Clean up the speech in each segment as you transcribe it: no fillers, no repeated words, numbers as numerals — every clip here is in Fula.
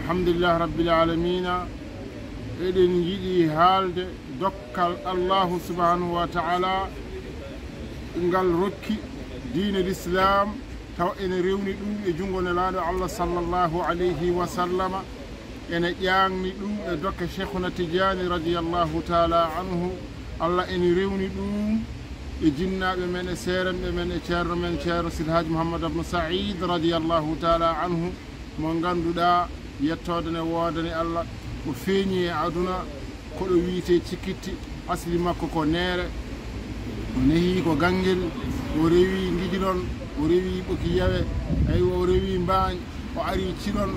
alhamdulillah rabbil alamina eɗen yiɗi haalde dokkal allahu subhanahu wa taala ngal rokki diine l'islam taw ene rewni ɗum e jungo nelaɗo allah sallllahu alayhi wa sallama ene ƴaagni ɗum e dokke cheikhuna tidiani radiallahu taala anhu allah ene rewni ɗum e jinnaɓe men e seerenɓe men e ceerno men ceerno sidi haji mouhammad abnu saïd radiallahu taala anhu mo ganduɗa yettode ne woodani allah o feeñi e aduna koɗo wiite cikkitti asli makko ko neere o nehi ko gangel o rewi gijilon o rewi ɓoki yawe ay o rewi mbaañ o ari cilon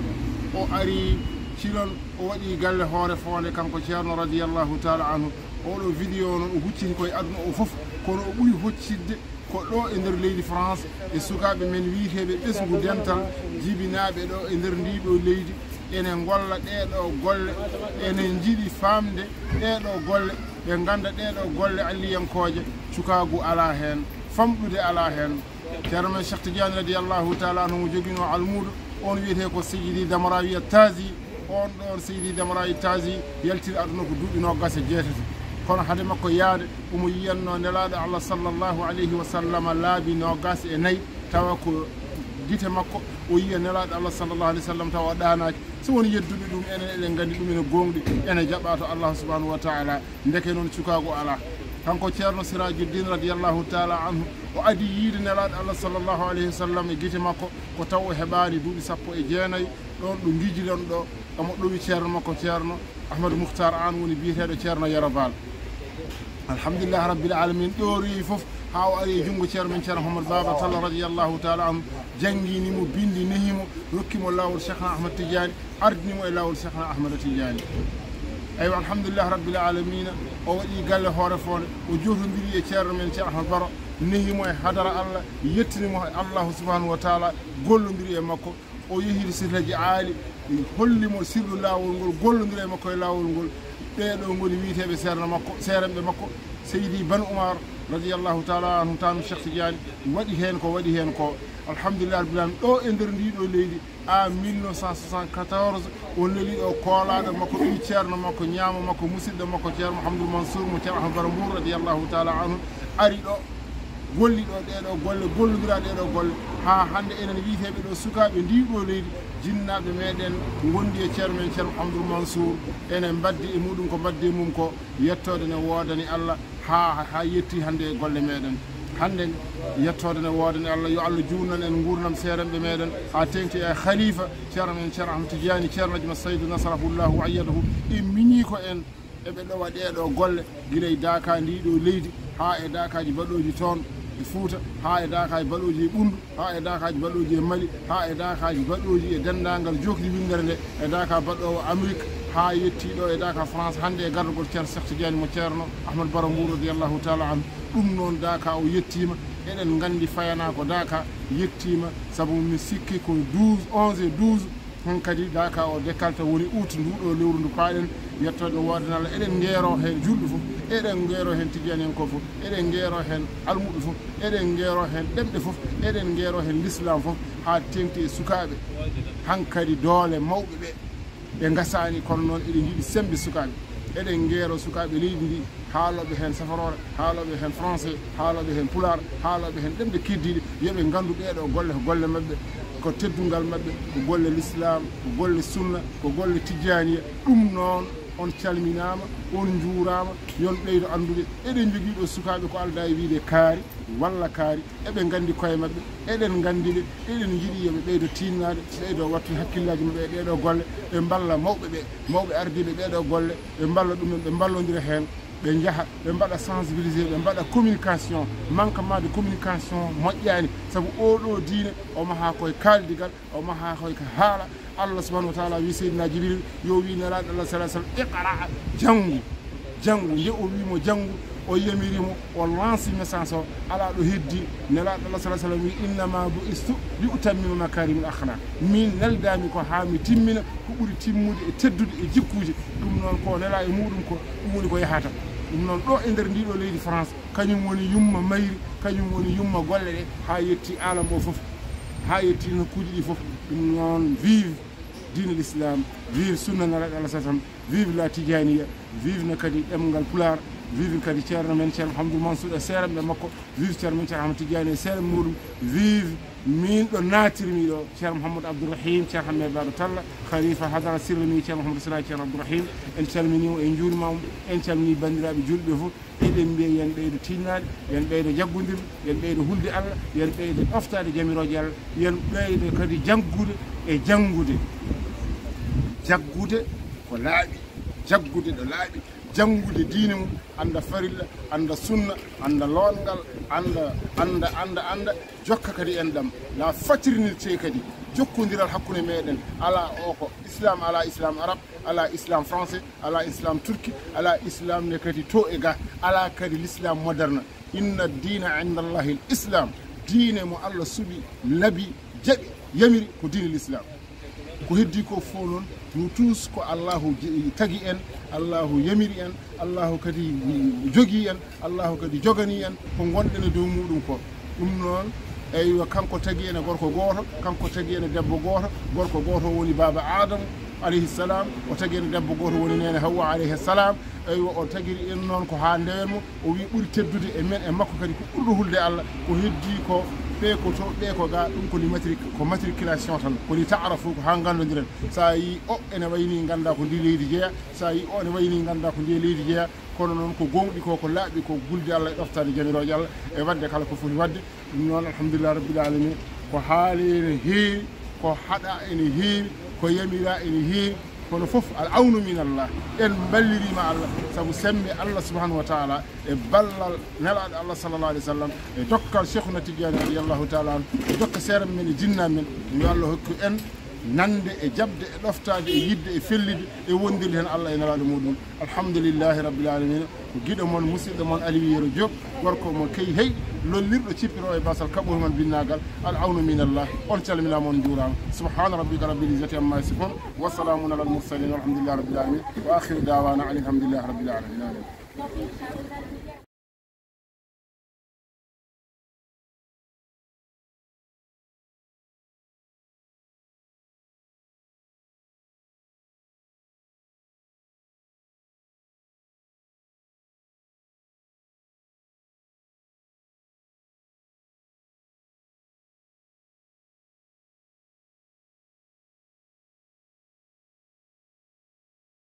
o waɗi galle hoore fonde kanko ceerno radiallahu taala anhu oɗo vidéo noon o hucciti koye aduna o foof kono o ɓuuri hoccidde ko ɗo e nder leydi France e sukaɓe men wiiteɓe ɓesgu dental jibinaɓe ɗo e nder ndiɗo leydi ene golla ɗeɗo golle enen jiiɗi famde ɗeɗo golle ɓe ganda ɗeɗo golle alliyankoje cukagu ala hen famɗude ala hen ceerno men Cheikh Tidiane radiallahu taala anhu mo joguino almudo on wiyete ko Seydi Damarawi Tazi on ɗon Seydi Damarawi Tazi yaltiri aduna ko duuɓi nogas e jeetati kono hade makko yaade omo yiyanno nelaɗo allah sallllahu alayhi wa sallam laabi nogas e nayyi tawa ko gite makko o yiya nelaɗo allah sallllahu alayhi wa sallam tawa o ɗanaki so woni yedduɓe ɗum enen eɗen gandi ɗum ene gonɗi ene jaɓɓa to allah subhanahu wa taala ndeke noon cukago ala kanko ceerno Sirajuddin radiallahu taala anhu o adi yiide nelaɗo allah sallllahu alayhi wa sallam e guite makko ko taw o heɓani duuɓi sappo e jeenayyi ɗon ɗo gijilon ɗo omo ɗowi ceerno makko ceerno Ahmadou Mouhtar an woni biyeteɗo ceerno Yarabal alhamdulillah rabbil alamin ɗo rewi foof ha o ari e junngo ceerno men ceerno Mouhamadou Baba Talla radiallahu taala anhu jangguinimo bindi nehimo rokkimo lawol Cheikhna Ahmad Tidiane ardinimo e lawol Cheikhna Ahmada Tidiane eywa alhamdulillah rabbil alamina o waɗi galle hoore fonde o jotodiri e ceerno men ceerno Ahmad Baro nehimo e hadara allah yettinimo e allahu subhanahu wa taala gollodiri e makko o yehiri sirleji aali hollimo sirlu lawol ngol gollodiri e makko e lawol ngol ɓeɗo ngoni wiiteɓe seerno makko seerenɓe makko Seydi Ban Oumar radiallahu taala anhu tanu Cheikh Tidiane waɗi hen ko alhamdulillah rabbil alamin ɗo e nder ndiɗo leydi a 1974 o neli ɗo koolaɗo makko ɓi ceerno makko ñaamo makko musidɗo makko ceerno Mouhamadoul Mansour mo ceerno Ahmad Bara Mbour radiallahu taala anhu ari ɗo golli ɗo ɗeɗo golle gollodira ɗeɗo golle ha hande enen wiiteɓe ɗo sukaɓe ndiɗo leydi jinnaɓe meɗen gondi e ceerno men ceerno Mouhamadoul Mansour enen mbaddi e muɗum ko mbaddi e mum ko yettode ne woodani allah ha yetti hande e golle meɗen hande yettode ne woodani allah yo allah juurnan en gurnam seerenɓe meɗen ha tengti e khalifa ceerno men ceerno Ahmad Tidiani ceerno Najma Saydou nasarahullahu wa ayyadahu e miñi ko en eɓe ɗowa ɗeɗo golle guila e Daka ndiɗo leydi ha e dakaji baɗoji toon e Fouta ha e dakaji baɗoji e Ɓundu ha e dakaji baɗoji e Mali ha e dakaji baɗoji e dendagal jokdi windere nde e Daka baɗowo Amérique ha yettiɗo e Daka France hande e gardugol ceerno Cheikh Tidiane mo ceerno Ahmad Bara Mbour radiallahu taala anhu ɗum noon Daka o yettima eɗen gandi fayana ko Daka yettima saabu mi sikki ko 11 et 12 on kadi Daka o décalta woni août nduɗo lewru ndu paaɗen yettode woodani allah eɗen gueero hen julɗo foof eɗen gueero hen Tidiane en ko foof eɗen gueero hen almuɗo foof eɗen gueero hen ɗemɗe foof eɗen gueero hen l'islam foof ha tengti e sukaɓe hankkadi doole mawɓe ɓe ɓe gasani kono noon eɗen jiiɗi sembe sukaɓe eɗen gueero sukaɓe leydi ndi haaloɓe hen safarore haaloɓe hen français haaloɓe hen pular haaloɓe hen ɗemɗe keddiɗe yooɓe gandu ɗeɗo golle ko golle mabɓe ko teddungal mabɓe ko golle l'islam ko golle sunna ko golle tijjaniya ɗum noon on calminama on juurama yon ɓeydo andude eɗen joguiɗo sukaɓe ko alda e wiide kaari walla kaari eɓe gandi koye mabɓe eɗen gandiɓe eɗen jiiɗi yoɓe ɓeydo tinnade ɓeydo wattu hakkillaji mabɓe e ɗeɗo golle ɓe balla mawɓe ɓe mawɓe ardiɓe ɓeɗo golle ɓe balla ɗumen ɓe ballodira hen ɓe jaaha ɓe mbaɗa sensibilisé ɓe mbaɗa communication manquement de communication moƴƴani saabu oɗo diine o maha koye kaldigal o maha koye ko haala allah subahanahu wa taala wi seydina Jibril yo wi nelaɗo allah sallah sallam iqra janggu nde o wimo janggu o yamirimo o lanci message o ala ɗo heddi nelaɗo allah sallah sallam wi innama bu'istu li utammima makarimul akhlaq min neldami ko ha mi timmina ko ɓuuri timmude e teddude e jikkuji ɗum noon ko nela e muɗum ko ɗum woni ko yahata ɗum noon ɗo e nder ndiɗo leydi France kañum woni yumma mayri kañum woni yumma golle ɗe ha yetti alam o foof ha yetti nokkuji ɗi foof ɗum noon vive diine l'islam, vive sunna Allah sallam, vive la Tidjaniya, vive na kadi ɗemgal Pulaar, vive kadi ceerno men ceerno Hamdou Mansour e seeram ɓe makko, vive ceerno men ceerno Ahmad Tidjani e seeram muɗum, vive min ɗo naatirmi ɗo ceerno Mouhamadou Abdourahim ceerno Hammed Baba Talla khalifa hadara sirrimi ceerno Mouhamadou Sala ceerno Abdourahim en calminimo en juurimamo en calmini bandiraɓe julɓe fof eɗen mbiya yen ɓeydo tinnade yen ɓeydo jaggodir yen ɓeydo hulde Allah yen ɓeydo ɗoftade jamiroje Allah yen ɓeydo kadi jaggude e jangude jaggude ko laaɓi jaggude ɗo laaɓi jangude diine mum anda farilla anda sunna anda longal anda jokka kadi en ɗam la fatirinirte kadi jokkodiral hakkude meɗen ala o ko islam ala islam arabe ala islam français ala islam turki ala islam ne kadi to e ga ala kadi l'islam moderne inna dina inda allahi l'islam diine mo Allah suɓi laabi jaɓi yamiri ko diine l'islam ko heddi ko fof noon nous tous ko allahu tagi en allahu yamiri en allahu kadi jogii en allahu kadi jogani en ko gonɗen e dow muɗum ko ɗum noon eyyo kanko tagi en e gorko gooto kanko tagi en e debbo gooto gorko gooto woni baba adamu alayhi salam o tagi en e debbo gooto woni nene Hawwa alayhi salam eyyo o tagiri en noon ko ha ndewenmo o wi ɓuri teddude e men e makko kadi ko ɓurɗo hulde Allah ko heddi ko ɓe ko to ɓe ko ga ɗum ko matriculation tan koni taarafu ko ha gandodiren sa yi o ene wayni ganda ko ndi leydi jeeya sa yi o ene wayni ganda ko ndi leydi jeeya kono noon ko gonɗi ko laaɓi ko gulde Allah e ɗoftade jamiroje Allah e wadde kala ko foti wadde ɗum noon alhamdulillah rabbil alamin ko haali ene heewi ko haɗa ene heewi ko yamira ene heewi kono fof al awnu min Allah en ballirima Allah sabu sembe Allah subhanahu wa ta'ala e ballal nelaɗo Allah sallallahu alaihi wasallam e dokkal Cheikhuna Tidjani radiyallahu ta'ala e dokka seeram men e jinna men yo Allah hokku en nande e jabde e ɗoftade e yidde e fellide e wondirde hen Allah e nelaɗo muɗum alhamdulillahi rabbil alamin ko giɗo mon musidɗo mon Aliou Yero Diop gorko mo kay hey lollirɗo cippiro e basal kaɓɓol man binnagal al awnu min Allah on calminama on juurama subhana rabbika rabbil izzati amma yasifun wa salamun alal mursalin walhamdulillahi rabbil alamin wa akhiru dawana alhamdulillahi rabbil alamin